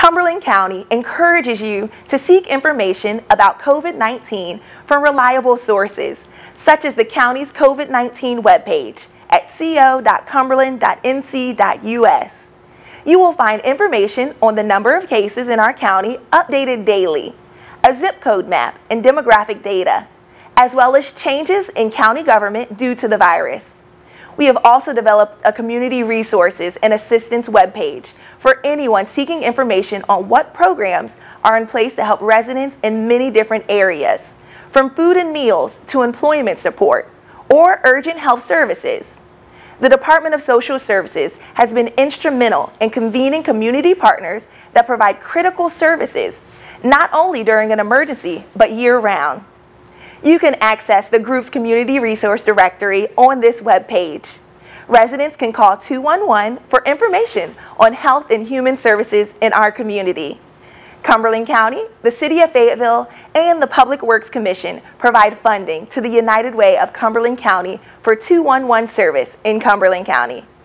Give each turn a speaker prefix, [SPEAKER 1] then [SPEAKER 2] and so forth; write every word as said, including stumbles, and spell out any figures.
[SPEAKER 1] Cumberland County encourages you to seek information about COVID nineteen from reliable sources, such as the county's COVID nineteen webpage at co dot cumberland dot n c dot u s. You will find information on the number of cases in our county updated daily, a zip code map and demographic data, as well as changes in county government due to the virus. We have also developed a community resources and assistance webpage for anyone seeking information on what programs are in place to help residents in many different areas, from food and meals to employment support or urgent health services. The Department of Social Services has been instrumental in convening community partners that provide critical services, not only during an emergency, but year-round. You can access the group's community resource directory on this web page. Residents can call two one one for information on health and human services in our community. Cumberland County, the City of Fayetteville, and the Public Works Commission provide funding to the United Way of Cumberland County for two one one service in Cumberland County.